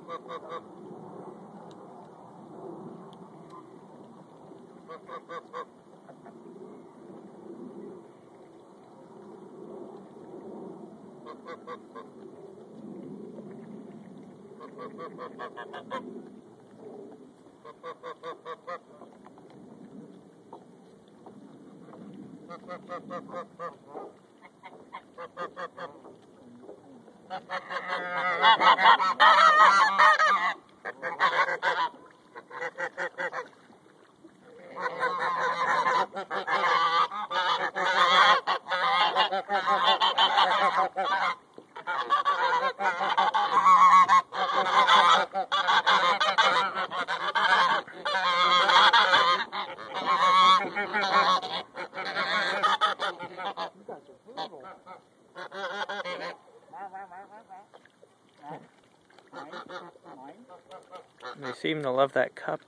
They seem to love that cup.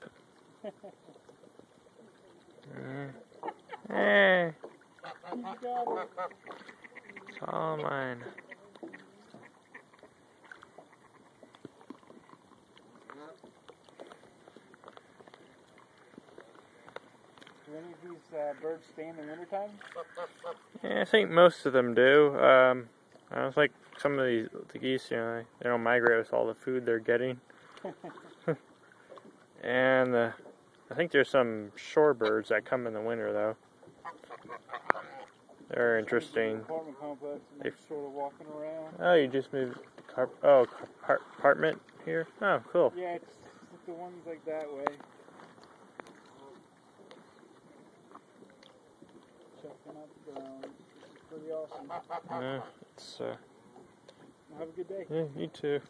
Hey, it's all mine. Do any of these birds stay in the wintertime? Yeah, I think most of them do. I was like some of the geese, you know, they don't migrate with all the food they're getting. And I think there's some shorebirds that come in the winter, though. They're interesting. Apartment complex, and they're sort of walking around. Oh, you just moved apartment here? Oh, cool. Yeah, it's the ones like that way. Checking out the ground. It's pretty awesome. Yeah, it's Have a good day. yeah, you too.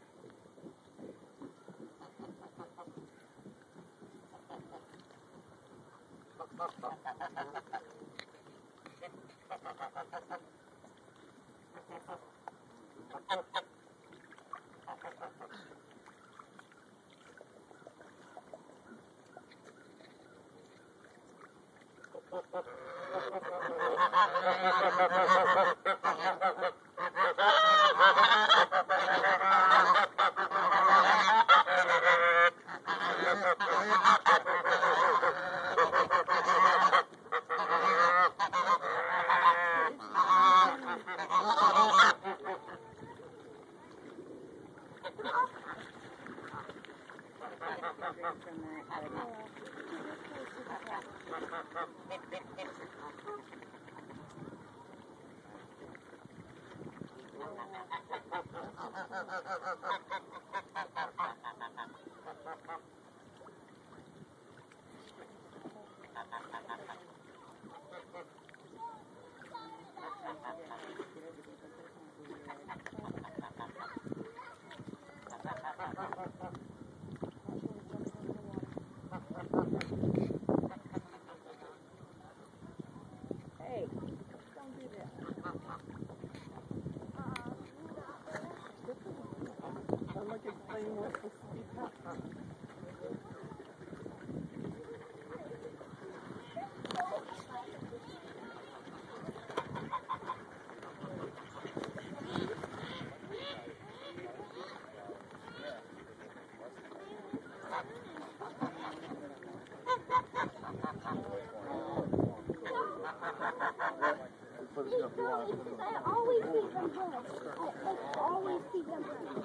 Hey, don't do that. I'm like explaining what's supposed to be happening. I always keep them good. I always keep them good.